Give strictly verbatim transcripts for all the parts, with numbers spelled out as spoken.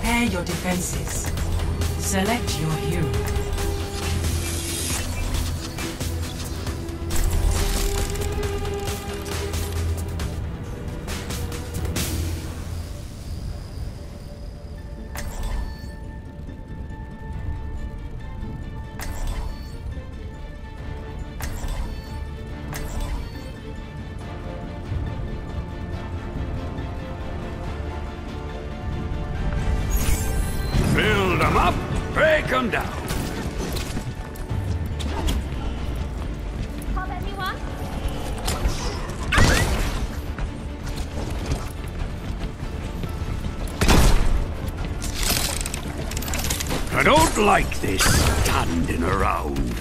Prepare your defenses. Select your hero. Build them up, break them down. Pop anyone? I don't like this standing around.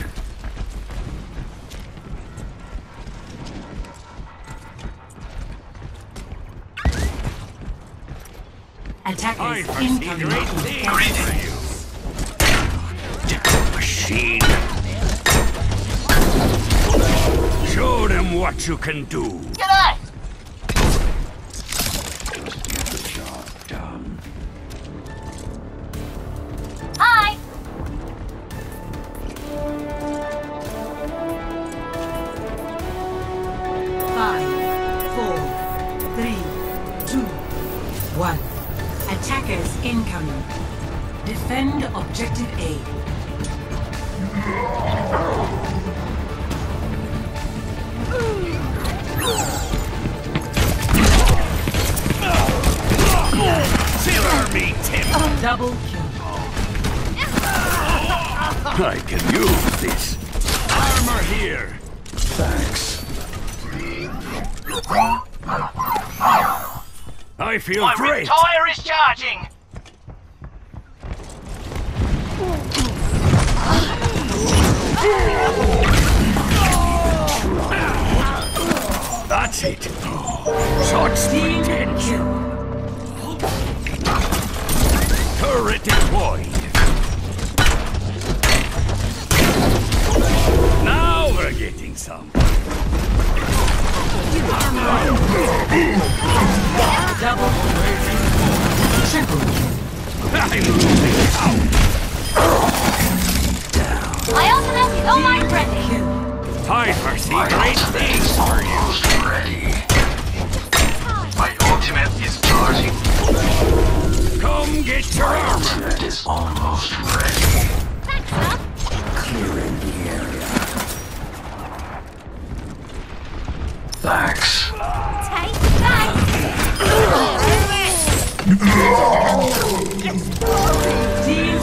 Attackers incoming. Great things for you. Damn machine. Show them what you can do. G'day! Get the job done. Hi! Five, four, three, two, one. Attackers incoming. Defend objective A. Silver me, Tim. Double kill. I can use this. Armor here. Thanks. I feel My great. tire is charging. That's it. Shots potential. Turret deployed. Now we're getting some. Double triple kill. I'm losing count. My ultimate is almost ready. Kill. Time for see great things for you. Ready. My ultimate is charging. Come get your armor. Ultimate is almost ready. Thanks, love. Clearing the area. Thanks. Take that. Team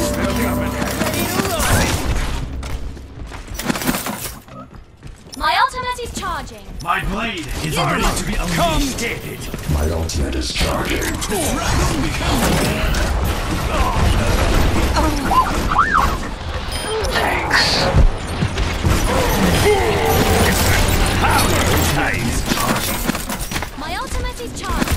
My ultimate is charging. My blade is ready to be unleashed. Come get it. My ultimate is charging. Thanks. Power times. My ultimate is charging.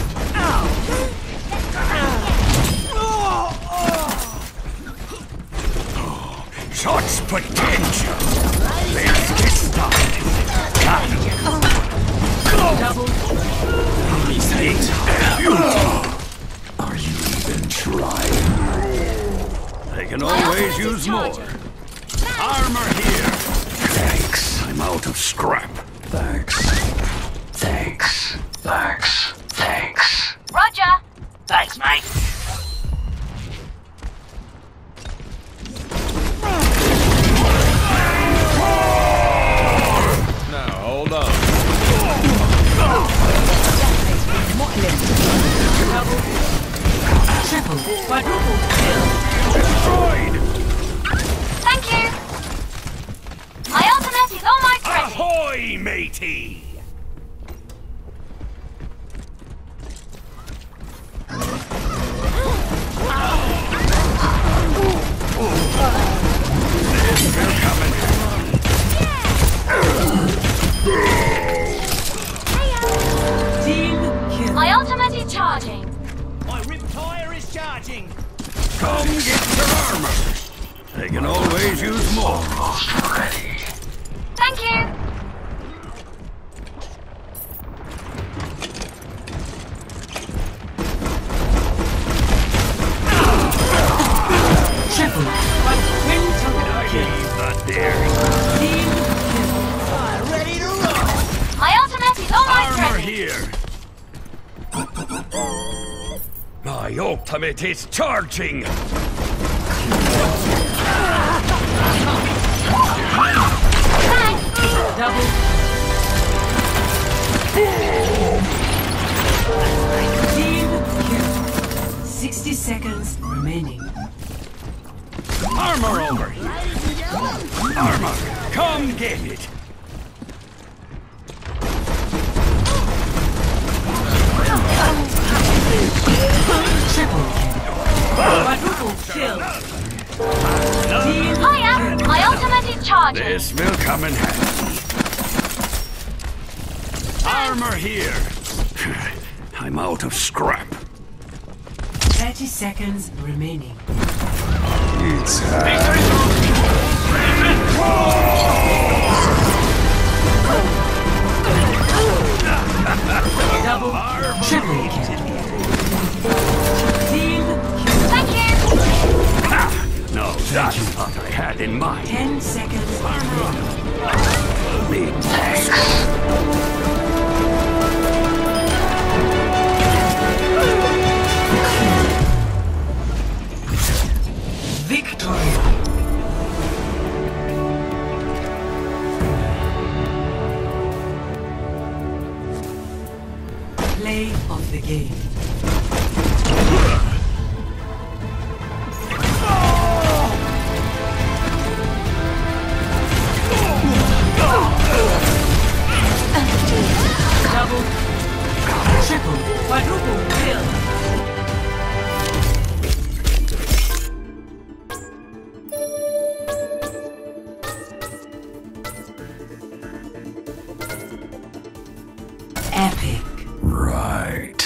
Shots potential. Let's get started. double These things are beautiful. Are you even trying? They can My always ultimate is use more. charging. Armor here. Thanks. I'm out of scrap. Thanks. Thanks. Thanks. Thanks. Roger. Thanks, mate. Now, hold on. double triple quadruple kill. Destroyed. Thank you. My ultimate is almost ready. Ahoy, matey. They're coming. Team kill. My ultimate is charging. My rip tire is charging. Come get your armor. They can always use more. Almost ready. Thank you. My ultimate is charging! Double. Team kill. Sixty seconds remaining. Armor over here! Armor! Come get it! Triple kill. Quadruple kill. Team Hiya! My ultimate is charging. This will come in handy. Armor here! I'm out of scrap. thirty seconds remaining. It's Double. Triple kill. Team kill. Thank you. No, that's what I had in mind. Ten seconds remaining. Me thanks. Victory. Play of the game. Double, triple, quadruple kill. Epic. right.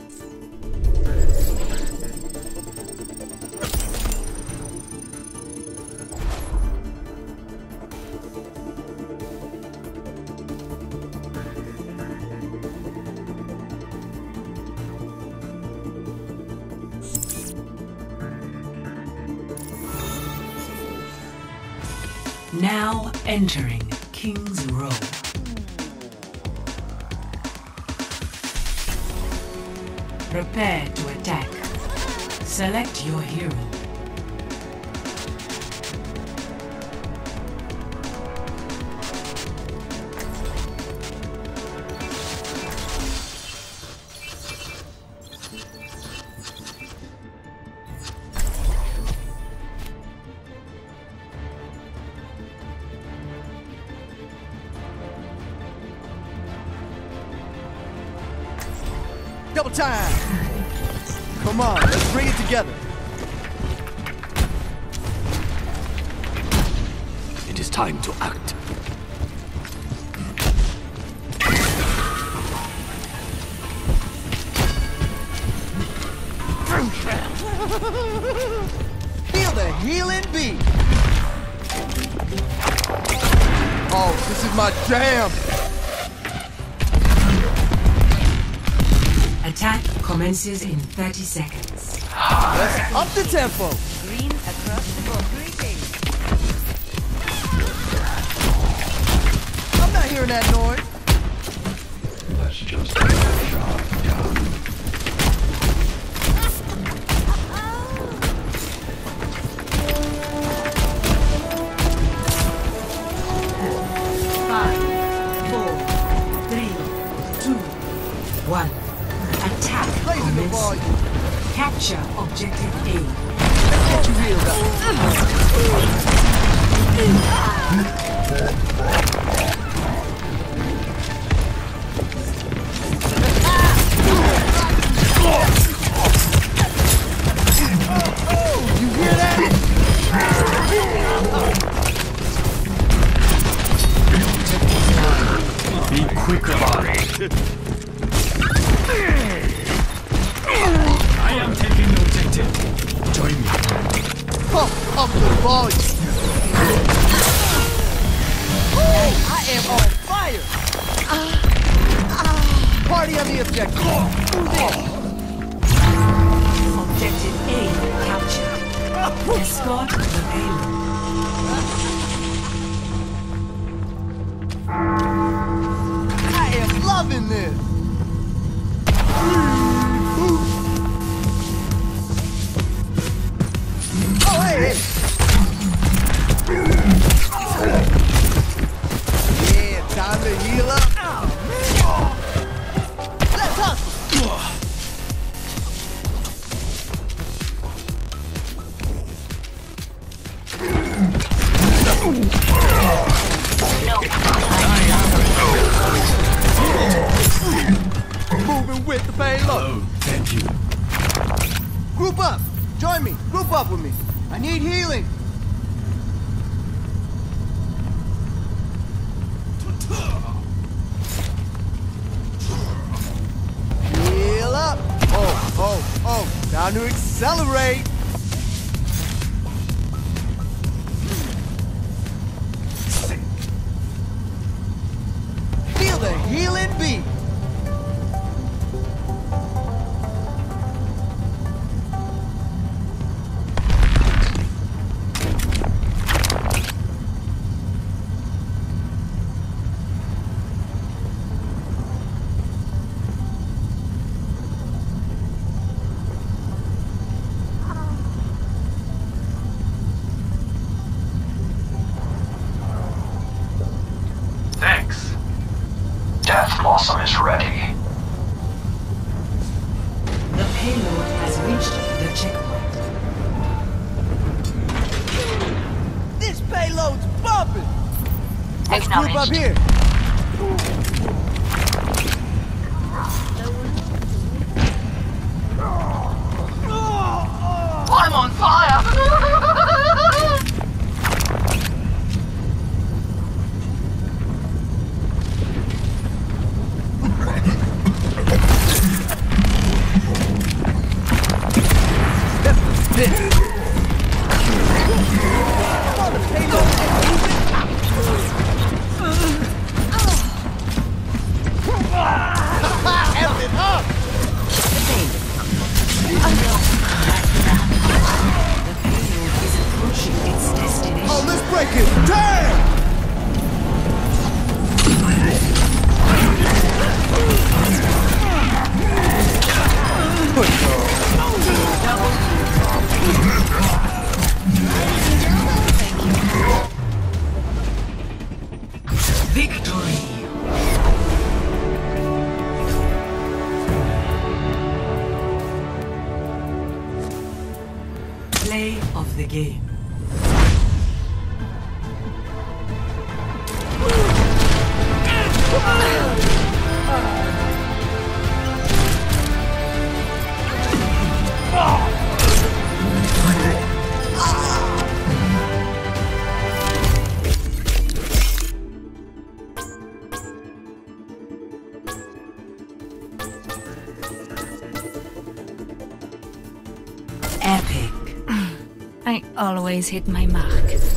Now entering King's Row. Prepare to attack. Select your hero. Double time! Come on, let's bring it together. It is time to act. Feel the healing beat! Oh, this is my jam! Attack commences in thirty seconds. Let's up the tempo! Green across the board. I'm not hearing that noise. Let's just get the job done. Five, four, three, two, one. Attack Raising the commences. volume. Capture objective A. Get you healed up. You hear that? Be quick about it. I am taking the objective. Join me. Pump up the volume. Ooh, I am on fire. Party on the objective. Who's in? Objective A captured. Escort the payload. I am loving this. Moving with the payload. Oh, thank you. Group up. Join me. Group up with me. I need healing. Heal up. Oh, oh, oh. Time to accelerate. Feel the healing beat. Thanks. Death Blossom is ready. The payload has reached the checkpoint. This payload's bumping. Let's group up Acknowledged. here. I'm on fire! Oh, let's break it! Damn! Victory! Play of the game. Epic. I always hit my mark.